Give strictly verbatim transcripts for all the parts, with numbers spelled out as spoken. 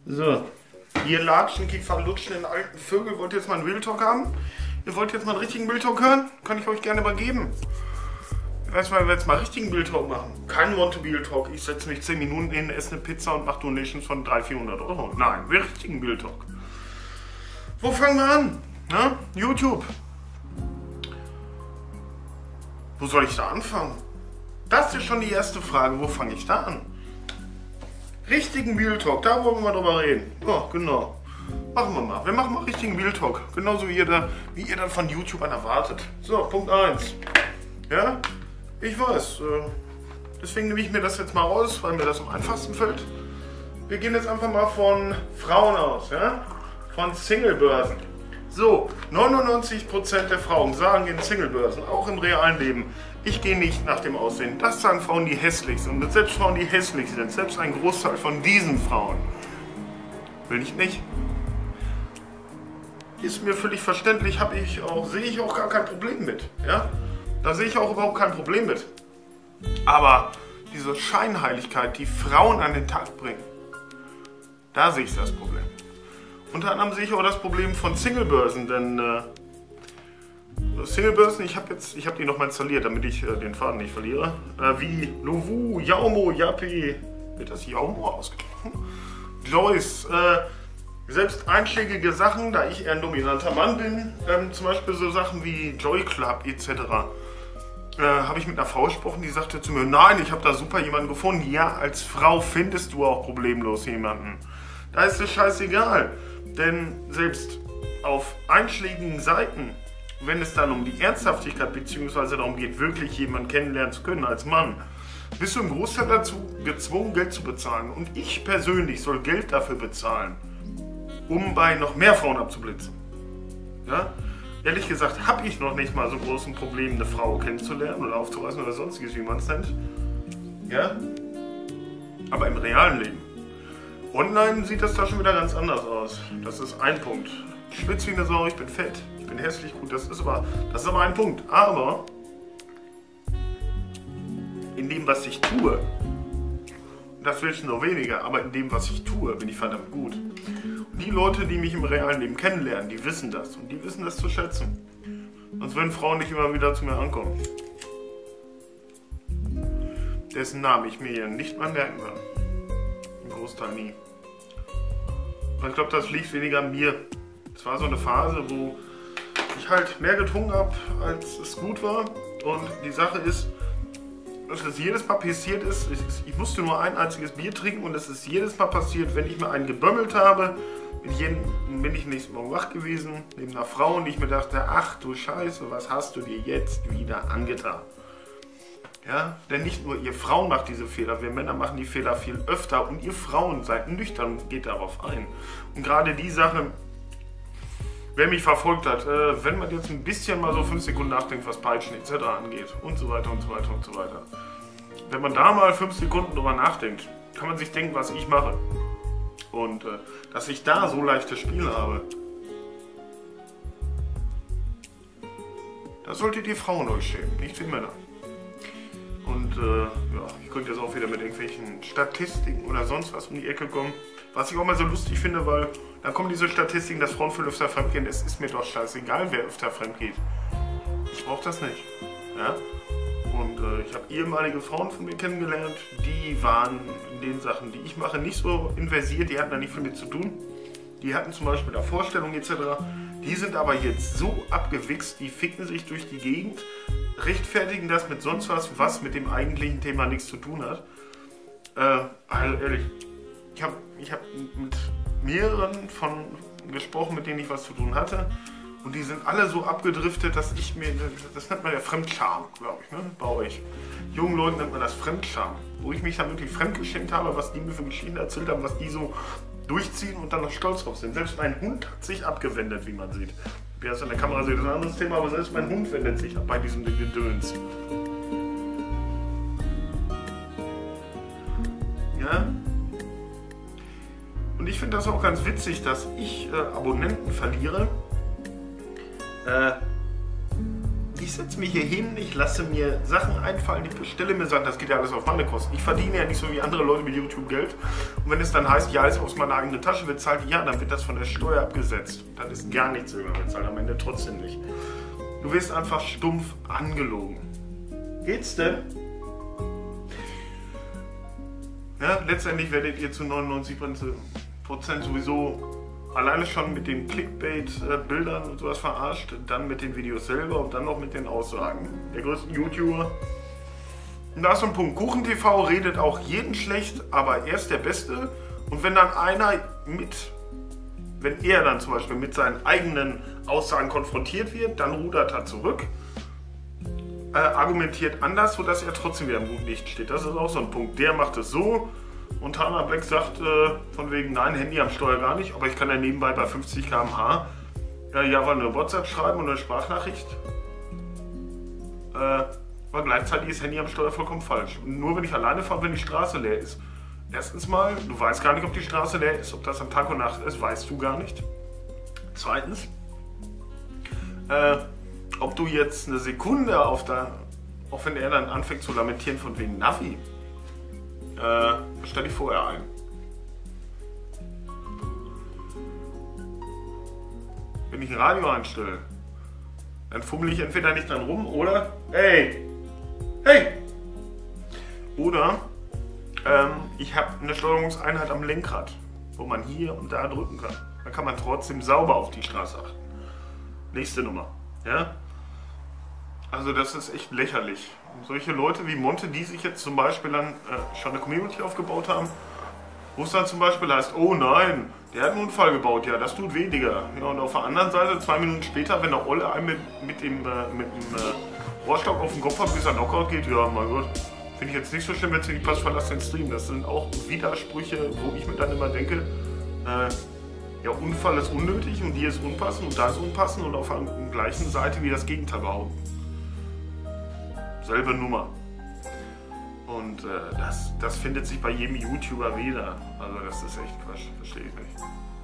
So, ihr latschen, Kiefer, lutschen den alten Vögel. Wollt ihr jetzt mal einen Real Talk haben? Ihr wollt jetzt mal einen richtigen Real Talk hören? Kann ich euch gerne übergeben. Ich weiß mal, wir jetzt mal richtigen Real Talk machen. Kein Want-to-Real Talk. Ich setze mich zehn Minuten hin, esse eine Pizza und mache Donations von dreihundert, vierhundert Euro. Nein, wir richtigen Real Talk. Wo fangen wir an? Na? YouTube. Wo soll ich da anfangen? Das ist schon die erste Frage. Wo fange ich da an? Richtigen Real Talk, da wollen wir mal drüber reden. Ja, genau. Machen wir mal. Wir machen mal richtigen Real Talk. Genauso wie ihr da, wie ihr dann von YouTubern erwartet. So, Punkt eins. Ja, ich weiß. Äh, deswegen nehme ich mir das jetzt mal raus, weil mir das am einfachsten fällt. Wir gehen jetzt einfach mal von Frauen aus, ja? Von Singlebörsen. So, neunundneunzig Prozent der Frauen sagen in Singlebörsen, auch im realen Leben, ich gehe nicht nach dem Aussehen. Das sagen Frauen, die hässlich sind. Und selbst Frauen, die hässlich sind, selbst ein Großteil von diesen Frauen, will ich nicht. Ist mir völlig verständlich, habe ich auch, sehe ich auch gar kein Problem mit. Ja? Da sehe ich auch überhaupt kein Problem mit. Aber diese Scheinheiligkeit, die Frauen an den Tag bringen, da sehe ich das Problem. Unter anderem sehe ich auch das Problem von Singlebörsen, denn äh, Singlebörsen, ich habe jetzt, ich habe die nochmal installiert, damit ich äh, den Faden nicht verliere, äh, wie Lovoo, Yaumo, Yappy, wird das Yaumo ausgesprochen? Joyce, äh, selbst einschlägige Sachen, da ich eher ein dominanter Mann bin, ähm, zum Beispiel so Sachen wie Joy Club et cetera, äh, habe ich mit einer Frau gesprochen, die sagte zu mir, nein, ich habe da super jemanden gefunden. Ja, als Frau findest du auch problemlos jemanden. Da ist es scheißegal. Denn selbst auf einschlägigen Seiten, wenn es dann um die Ernsthaftigkeit bzw. darum geht, wirklich jemanden kennenlernen zu können als Mann, bist du im Großteil dazu gezwungen, Geld zu bezahlen. Und ich persönlich soll Geld dafür bezahlen, um bei noch mehr Frauen abzublitzen. Ja? Ehrlich gesagt habe ich noch nicht mal so großen Problem, eine Frau kennenzulernen oder aufzureißen oder sonstiges, wie man es nennt. Ja? Aber im realen Leben. Online sieht das da schon wieder ganz anders aus. Das ist ein Punkt. Ich schwitze wie eine Sau, ich bin fett, ich bin hässlich, gut, das ist aber, das ist aber ein Punkt. Aber in dem, was ich tue, und das will ich nur weniger, aber in dem, was ich tue, bin ich verdammt gut. Und die Leute, die mich im realen Leben kennenlernen, die wissen das und die wissen das zu schätzen. Sonst würden Frauen nicht immer wieder zu mir ankommen. Dessen Namen ich mir hier nicht mal merken kann. Großteil nie. Und ich glaube, das liegt weniger an mir. Es war so eine Phase, wo ich halt mehr getrunken habe, als es gut war. Und die Sache ist, dass es jedes Mal passiert ist, ich, ich musste nur ein einziges Bier trinken und es ist jedes Mal passiert, wenn ich mir einen gebömmelt habe, bin ich, jeden, bin ich nächsten Morgen wach gewesen, neben einer Frau und ich mir dachte, ach du Scheiße, was hast du dir jetzt wieder angetan? Ja, denn nicht nur ihr Frauen macht diese Fehler, wir Männer machen die Fehler viel öfter und ihr Frauen seid nüchtern und geht darauf ein. Und gerade die Sache, wer mich verfolgt hat, äh, wenn man jetzt ein bisschen mal so fünf Sekunden nachdenkt, was Peitschen et cetera angeht und so weiter und so weiter und so weiter. Wenn man da mal fünf Sekunden drüber nachdenkt, kann man sich denken, was ich mache. Und äh, dass ich da so leichtes Spiel habe. Da solltet ihr Frauen euch schämen, nicht die Männer. Und äh, ja, ich könnte jetzt auch wieder mit irgendwelchen Statistiken oder sonst was um die Ecke kommen. Was ich auch mal so lustig finde, weil dann kommen diese Statistiken, dass Frauen viel öfter fremdgehen. Es ist mir doch scheißegal, wer öfter fremdgeht. Ich brauche das nicht. Ja? Und äh, ich habe ehemalige Frauen von mir kennengelernt, die waren in den Sachen, die ich mache, nicht so investiert. Die hatten da nicht viel mit zu tun. Die hatten zum Beispiel da Vorstellungen et cetera. Die sind aber jetzt so abgewichst, die ficken sich durch die Gegend, rechtfertigen das mit sonst was, was mit dem eigentlichen Thema nichts zu tun hat. Äh, also ehrlich, ich habe ich hab mit mehreren von gesprochen, mit denen ich was zu tun hatte. Und die sind alle so abgedriftet, dass ich mir, das nennt man ja Fremdscham, glaube ich, ne? Bei euch. Jungen Leuten nennt man das Fremdscham. Wo ich mich dann wirklich fremdgeschämt habe, was die mir für Geschichten erzählt haben, was die so durchziehen und dann noch stolz drauf sind. Selbst mein Hund hat sich abgewendet, wie man sieht. Wie das in der Kamera sieht, das ist ein anderes Thema, aber selbst mein Hund wendet sich ab bei diesem Gedöns. Ja? Und ich finde das auch ganz witzig, dass ich äh, Abonnenten verliere, äh, die es setze mich hier hin, ich lasse mir Sachen einfallen, ich bestelle mir Sachen, das geht ja alles auf meine Kosten. Ich verdiene ja nicht so wie andere Leute mit YouTube Geld. Und wenn es dann heißt, ja, ist aus meiner eigenen Tasche bezahlt, ja, dann wird das von der Steuer abgesetzt. Dann ist gar nichts über bezahlt, am Ende trotzdem nicht. Du wirst einfach stumpf angelogen. Geht's denn? Ja, letztendlich werdet ihr zu neunundneunzig Prozent sowieso alleine schon mit den Clickbait-Bildern und sowas verarscht, dann mit den Videos selber und dann noch mit den Aussagen der größten YouTuber. Und da ist so ein Punkt. KuchenTV redet auch jeden schlecht, aber er ist der Beste. Und wenn dann einer mit, wenn er dann zum Beispiel mit seinen eigenen Aussagen konfrontiert wird, dann rudert er zurück, äh, argumentiert anders, sodass er trotzdem wieder im guten Licht steht. Das ist auch so ein Punkt. Der macht es so. Und Hannah Black sagt äh, von wegen, nein, Handy am Steuer gar nicht, aber ich kann ja nebenbei bei fünfzig Kilometer pro Stunde äh, ja, weil eine WhatsApp schreiben und eine Sprachnachricht. Äh, aber gleichzeitig ist Handy am Steuer vollkommen falsch. Und nur wenn ich alleine fahre, wenn die Straße leer ist. Erstens mal, du weißt gar nicht, ob die Straße leer ist, ob das am Tag und Nacht ist, weißt du gar nicht. Zweitens, äh, ob du jetzt eine Sekunde auf der, auch wenn er dann anfängt zu lamentieren von wegen Navi, Äh, stell dich vorher ein. Wenn ich ein Radio einstelle, dann fummel ich entweder nicht dann rum oder hey, hey! Oder ähm, ich habe eine Steuerungseinheit am Lenkrad, wo man hier und da drücken kann. Dann kann man trotzdem sauber auf die Straße achten. Nächste Nummer. Ja? Also das ist echt lächerlich. Und solche Leute wie Monte, die sich jetzt zum Beispiel dann äh, schon eine Community aufgebaut haben, wo es dann zum Beispiel heißt, oh nein, der hat einen Unfall gebaut, ja, das tut weniger. Ja, und auf der anderen Seite, zwei Minuten später, wenn der Olle einem mit, mit dem, äh, mit dem äh, Rohrstock auf den Kopf hat, bis er Knockout geht, ja, mein Gott, finde ich jetzt nicht so schlimm, wenn es nicht passt, verlass den Stream. Das sind auch Widersprüche, wo ich mir dann immer denke, äh, ja, Unfall ist unnötig und hier ist unpassend und da ist unpassend und auf der gleichen Seite wie das Gegenteil behaupten. Selbe Nummer. Und äh, das, das findet sich bei jedem YouTuber wieder. Also das ist echt Quatsch, verstehe ich nicht.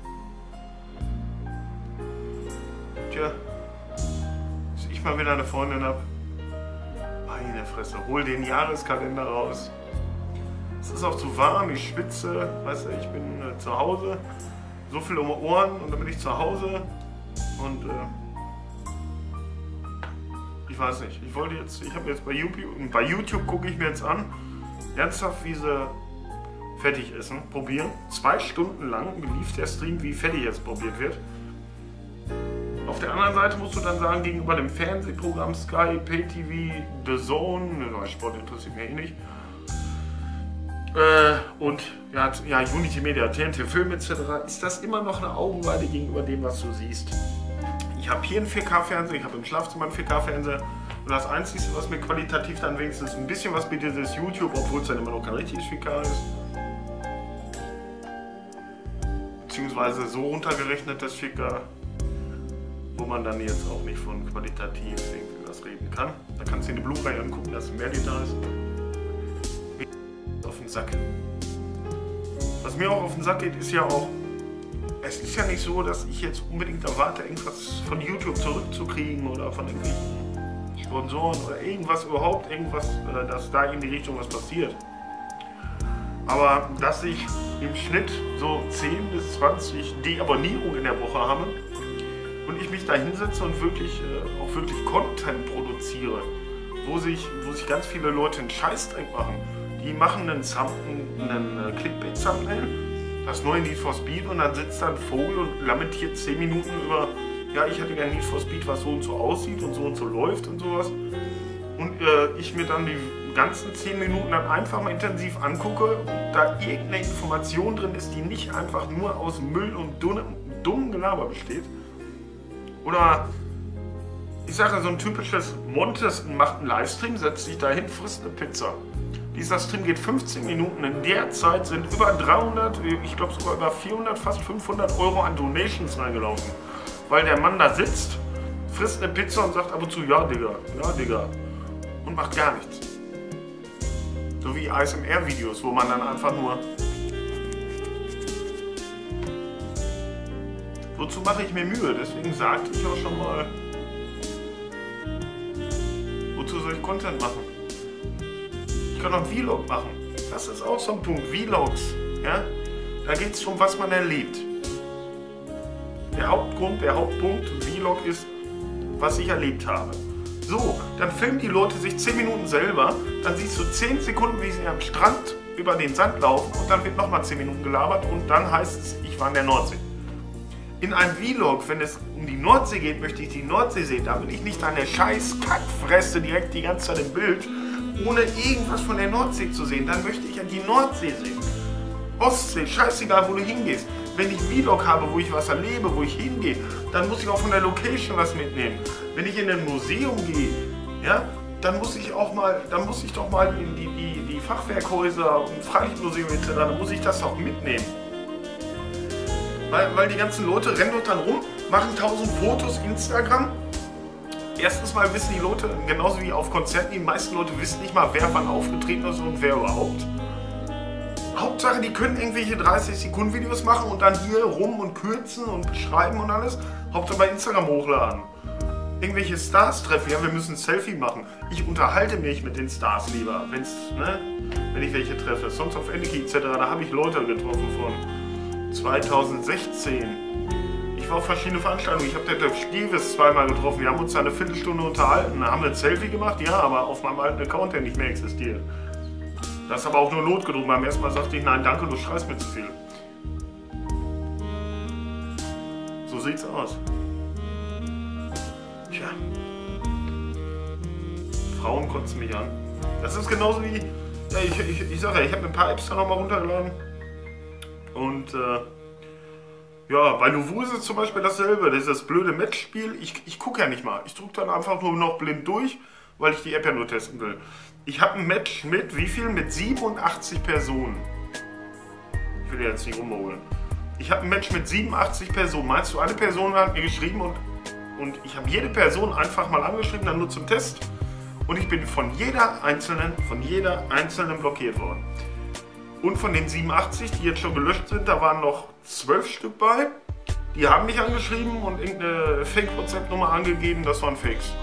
Tja, dass ich mal wieder eine Freundin habe. Meine Fresse, hol den Jahreskalender raus. Es ist auch zu warm, ich schwitze, weißt du, ich bin äh, zu Hause. So viel um die Ohren und dann bin ich zu Hause. Und äh, ich weiß nicht, ich wollte jetzt, ich habe jetzt bei YouTube, bei YouTube gucke ich mir jetzt an, ernsthaft wie sie fertig essen, probieren. Zwei Stunden lang lief der Stream, wie fertig jetzt probiert wird. Auf der anderen Seite musst du dann sagen, gegenüber dem Fernsehprogramm Sky, Pay T V, The Zone, ne, Sport interessiert mich eh nicht. Äh, und ja, ja, Unity Media, T N T Film et cetera, ist das immer noch eine Augenweide gegenüber dem, was du siehst. Ich habe hier einen vier K-Fernseher, ich habe im Schlafzimmer einen vier K-Fernseher und das Einzige, was mir qualitativ dann wenigstens ein bisschen was bietet, ist YouTube, obwohl es dann immer noch kein richtiges vier K ist. Beziehungsweise so runtergerechnet das vier K, wo man dann jetzt auch nicht von qualitativ irgendwie was reden kann. Da kannst du dir eine Blu-ray angucken, dass mehr Details auf den Sack. Was mir auch auf den Sack geht, ist ja auch, es ist ja nicht so, dass ich jetzt unbedingt erwarte, irgendwas von YouTube zurückzukriegen oder von irgendwelchen Sponsoren oder irgendwas überhaupt, irgendwas, äh, dass da in die Richtung was passiert. Aber dass ich im Schnitt so zehn bis zwanzig Deabonnierungen in der Woche habe und ich mich da hinsetze und wirklich, äh, auch wirklich Content produziere, wo sich, wo sich ganz viele Leute einen Scheißdreck machen. Die machen einen, einen, einen äh, Clickbait-Thumbnail, das neue Need for Speed, und dann sitzt da ein Vogel und lamentiert zehn Minuten über, ja, ich hätte gerne Need for Speed, was so und so aussieht und so und so läuft und sowas. Und äh, ich mir dann die ganzen zehn Minuten dann einfach mal intensiv angucke und da irgendeine Information drin ist, die nicht einfach nur aus Müll und dummem Gelaber besteht. Oder ich sage, so ein typisches Montes macht einen Livestream, setzt sich dahin, frisst eine Pizza. Dieser Stream geht fünfzehn Minuten. In der Zeit sind über dreihundert, ich glaube sogar über vierhundert, fast fünfhundert Euro an Donations reingelaufen. Weil der Mann da sitzt, frisst eine Pizza und sagt ab und zu, ja Digga, ja Digga. Und macht gar nichts. So wie A S M R-Videos, wo man dann einfach nur... Wozu mache ich mir Mühe? Deswegen sagte ich auch schon mal... soll ich Content machen? Ich kann auch einen Vlog machen. Das ist auch so ein Punkt. Vlogs. Ja? Da geht es darum, was man erlebt. Der Hauptgrund, der Hauptpunkt Vlog ist, was ich erlebt habe. So, dann filmen die Leute sich zehn Minuten selber, dann siehst du zehn Sekunden, wie sie am Strand über den Sand laufen und dann wird nochmal zehn Minuten gelabert und dann heißt es, ich war in der Nordsee. In einem Vlog, wenn es um die Nordsee geht, möchte ich die Nordsee sehen. Da will ich nicht eine scheiß Kackfresse direkt die ganze Zeit im Bild, ohne irgendwas von der Nordsee zu sehen. Dann möchte ich ja die Nordsee sehen. Ostsee, scheißegal, wo du hingehst. Wenn ich einen Vlog habe, wo ich was erlebe, wo ich hingehe, dann muss ich auch von der Location was mitnehmen. Wenn ich in ein Museum gehe, ja, dann muss ich auch mal, dann muss ich doch mal in die, die, die Fachwerkhäuser und Freilichtmuseum et cetera, dann muss ich das auch mitnehmen. Weil, weil die ganzen Leute rennen dort dann rum, machen tausend Fotos, Instagram. Erstens mal wissen die Leute, genauso wie auf Konzerten, die meisten Leute wissen nicht mal, wer wann aufgetreten ist und wer überhaupt. Hauptsache, die können irgendwelche dreißig Sekunden Videos machen und dann hier rum und kürzen und beschreiben und alles. Hauptsache bei Instagram hochladen. Irgendwelche Stars treffen, ja, wir müssen ein Selfie machen. Ich unterhalte mich mit den Stars lieber, wenn's, ne, wenn ich welche treffe. Sonst auf Aniki et cetera, da habe ich Leute getroffen von zweitausendsechzehn. Ich war auf verschiedene Veranstaltungen. Ich habe den Dirk Stiewes zweimal getroffen. Wir haben uns da eine Viertelstunde unterhalten, haben ein Selfie gemacht, ja, aber auf meinem alten Account, der nicht mehr existiert. Das ist aber auch nur notgedrungen. Beim ersten Mal sagte ich, nein, danke, du schreist mir zu viel. So sieht's aus. Tja. Frauen kotzen mich an. Das ist genauso wie, ja, ich, ich, ich sage ja, ich habe ein paar Apps da nochmal runtergeladen. Und äh, ja, bei Nuvu ist es zum Beispiel dasselbe. Das ist das blöde Matchspiel. Ich, ich gucke ja nicht mal. Ich drücke dann einfach nur noch blind durch, weil ich die App ja nur testen will. Ich habe ein Match mit, wie viel? Mit siebenundachtzig Personen. Ich will jetzt nicht rumholen. Ich habe ein Match mit siebenundachtzig Personen. Meinst du, eine Person hat mir geschrieben und, und ich habe jede Person einfach mal angeschrieben, dann nur zum Test. Und ich bin von jeder einzelnen, von jeder einzelnen blockiert worden. Und von den siebenundachtzig, die jetzt schon gelöscht sind, da waren noch zwölf Stück bei. Die haben mich angeschrieben und irgendeine Fake-WhatsApp-Nummer angegeben, das waren Fakes.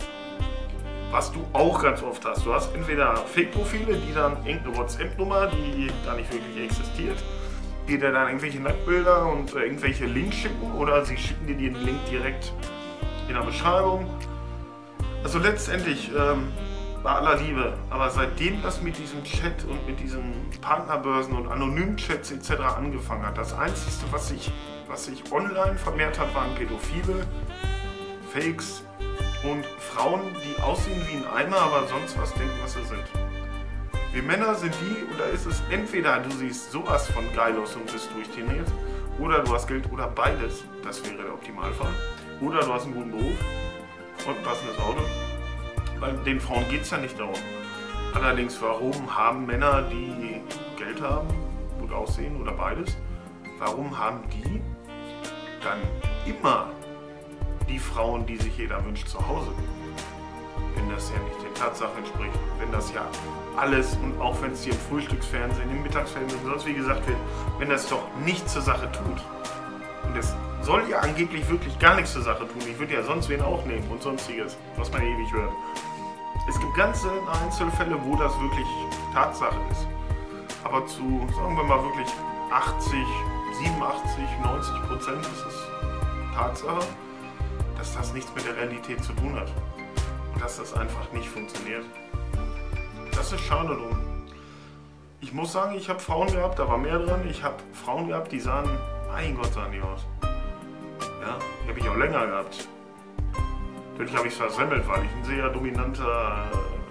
Was du auch ganz oft hast. Du hast entweder Fake-Profile, die dann irgendeine WhatsApp-Nummer, die gar nicht wirklich existiert, die dir dann irgendwelche Nacktbilder und äh, irgendwelche Links schicken oder sie schicken dir den Link direkt in der Beschreibung. Also letztendlich, ähm, bei aller Liebe, aber seitdem das mit diesem Chat und mit diesen Partnerbörsen und Anonym-Chats et cetera angefangen hat, das Einzige, was sich, was sich online vermehrt hat, waren Pädophile, Fakes, und Frauen, die aussehen wie ein Eimer, aber sonst was denken, was sie sind. Wir Männer sind die, oder ist es entweder du siehst sowas von geil aus und bist durchtrainiert, oder du hast Geld, oder beides. Das wäre der Optimalfall. Oder du hast einen guten Beruf und ein passendes Auto. Weil den Frauen geht es ja nicht darum. Allerdings, warum haben Männer, die Geld haben, gut aussehen, oder beides, warum haben die dann immer die Frauen, die sich jeder wünscht, zu Hause? Wenn das ja nicht den Tatsachen entspricht, wenn das ja alles, und auch wenn es hier im Frühstücksfernsehen, im Mittagsfernsehen und sonst wie gesagt wird, wenn das doch nichts zur Sache tut. Und es soll ja angeblich wirklich gar nichts zur Sache tun. Ich würde ja sonst wen auch nehmen und sonstiges, was man ewig hört. Es gibt ganz seltene Einzelfälle, wo das wirklich Tatsache ist. Aber zu, sagen wir mal wirklich achtzig, siebenundachtzig, neunzig Prozent ist es Tatsache, dass das nichts mit der Realität zu tun hat. Und dass das einfach nicht funktioniert. Das ist schade drum. Ich muss sagen, ich habe Frauen gehabt, da war mehr dran. Ich habe Frauen gehabt, die sahen, mein Gott, sahen die aus. Ja, die habe ich auch länger gehabt. Natürlich habe ich es versemmelt, weil ich ein sehr dominanter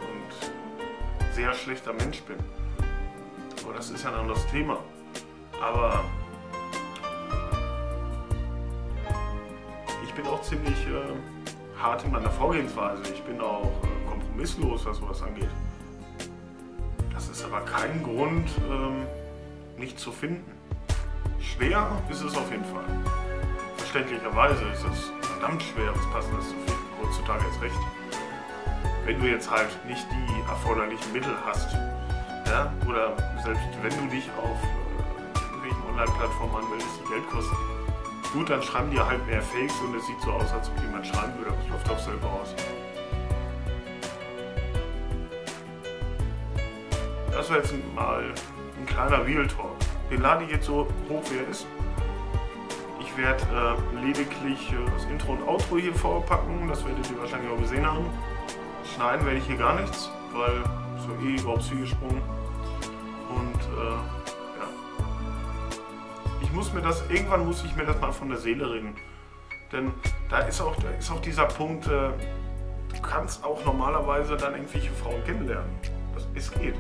und sehr schlechter Mensch bin. Aber das ist ja ein anderes Thema. Aber ich bin auch ziemlich äh, hart in meiner Vorgehensweise. Ich bin auch äh, kompromisslos, was sowas angeht. Das ist aber kein Grund, ähm, mich zu finden. Schwer ist es auf jeden Fall. Verständlicherweise ist es verdammt schwer, was Passendes zu finden. Heutzutage erst recht. Wenn du jetzt halt nicht die erforderlichen Mittel hast, ja, oder selbst wenn du dich auf äh, irgendwelchen Online-Plattformen anmeldest, die Geld kosten, gut, dann schreiben die halt mehr Fakes und es sieht so aus, als ob jemand schreiben würde, aber es läuft auch selber aus. das war jetzt mal ein kleiner Real Talk. Den lade ich jetzt so hoch, wie er ist. Ich werde äh, lediglich äh, das Intro und Outro hier vorpacken, das werdet ihr wahrscheinlich auch gesehen haben. Schneiden werde ich hier gar nichts, weil so eh überhaupt viel gesprungen. Und äh, ja. Ich muss mir das, irgendwann muss ich mir das mal von der Seele reden. Denn da ist auch, da ist auch dieser Punkt, äh, du kannst auch normalerweise dann irgendwelche Frauen kennenlernen. Das, es geht.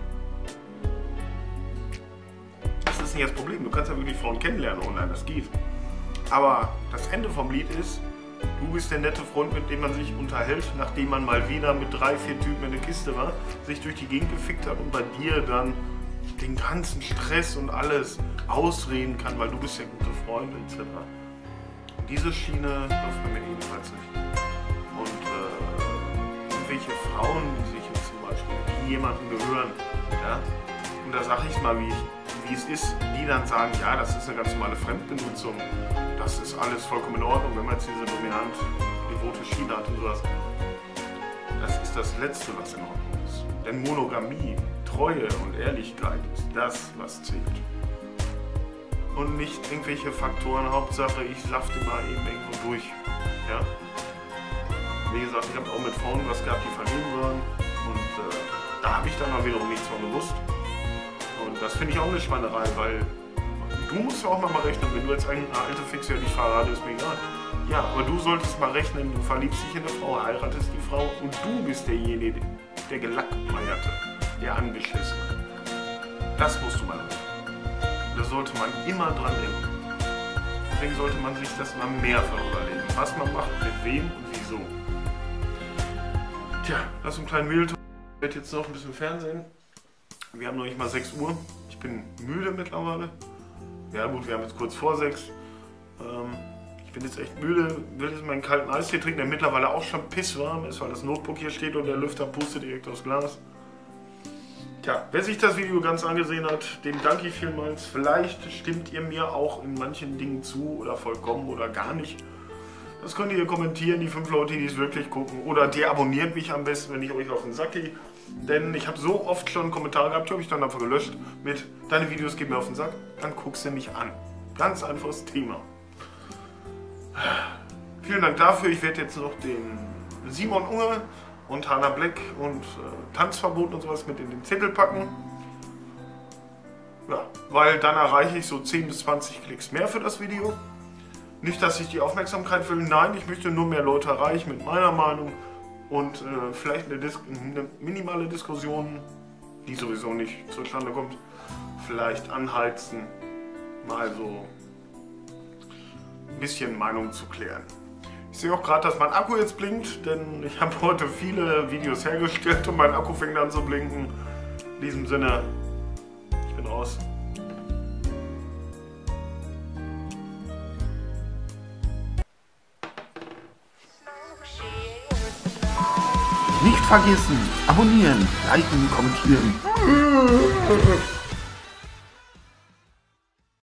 Das ist nicht das Problem, du kannst ja wirklich Frauen kennenlernen online, das geht. Aber das Ende vom Lied ist, du bist der nette Freund, mit dem man sich unterhält, nachdem man mal wieder mit drei, vier Typen in der Kiste war, sich durch die Gegend gefickt hat und bei dir dann den ganzen Stress und alles ausreden kann, weil du bist ja gute Freunde et cetera. Diese Schiene läuft bei mir ebenfalls nicht. Und äh, irgendwelche Frauen, die sich jetzt zum Beispiel wie jemanden gehören, ja, und da sage ich mal, wie, ich, wie es ist, die dann sagen, ja, das ist eine ganz normale Fremdbenutzung, das ist alles vollkommen in Ordnung, wenn man jetzt diese dominant devote Schiene hat und sowas. Das ist das Letzte, was in Ordnung ist. Denn Monogamie, Treue und Ehrlichkeit ist das, was zählt. Und nicht irgendwelche Faktoren, Hauptsache ich safte mal eben irgendwo durch. Ja? Wie gesagt, ich habe auch mit Frauen was gehabt, die vergeben waren und äh, da habe ich dann mal wiederum nichts von gewusst. Und das finde ich auch eine Schweinerei, weil du musst ja auch mal rechnen, wenn du jetzt eine alte Fixe dich verratest, ist mir egal. Ja, aber du solltest mal rechnen, du verliebst dich in eine Frau, heiratest die Frau und du bist derjenige, der Gelackmeierte, der Angeschissene. Das musst du mal rechnen. Da sollte man immer dran denken. Deswegen sollte man sich das mal mehrfach überlegen, was man macht, mit wem und wieso. Tja, das ist ein kleiner Real Talk. Ich werde jetzt noch ein bisschen Fernsehen. Wir haben noch nicht mal sechs Uhr. Ich bin müde mittlerweile. Ja gut, wir haben jetzt kurz vor sechs. Ähm, ich bin jetzt echt müde. Will jetzt meinen kalten Eistee trinken, der mittlerweile auch schon pisswarm ist, weil das Notebook hier steht und der Lüfter pustet direkt aufs Glas. Tja, wer sich das Video ganz angesehen hat, dem danke ich vielmals. Vielleicht stimmt ihr mir auch in manchen Dingen zu oder vollkommen oder gar nicht. Das könnt ihr kommentieren, die fünf Leute, die es wirklich gucken. Oder deabonniert mich am besten, wenn ich euch auf den Sack gehe. Denn ich habe so oft schon Kommentare gehabt, die habe ich dann einfach gelöscht mit deine Videos gehen mir auf den Sack. Dann guckst du mich an. Ganz einfaches Thema. Vielen Dank dafür. Ich werde jetzt noch den Simon Unge und Hannah Black und äh, Tanzverbot und sowas mit in den Zettel packen. Ja, weil dann erreiche ich so zehn bis zwanzig Klicks mehr für das Video. Nicht, dass ich die Aufmerksamkeit will, nein, ich möchte nur mehr Leute erreichen mit meiner Meinung und äh, vielleicht eine, Dis eine minimale Diskussion, die sowieso nicht zustande kommt, vielleicht anheizen, mal so ein bisschen Meinung zu klären. Ich sehe auch gerade, dass mein Akku jetzt blinkt, denn ich habe heute viele Videos hergestellt und mein Akku fängt an zu blinken. In diesem Sinne, ich bin raus. Nicht vergessen, abonnieren, liken, kommentieren.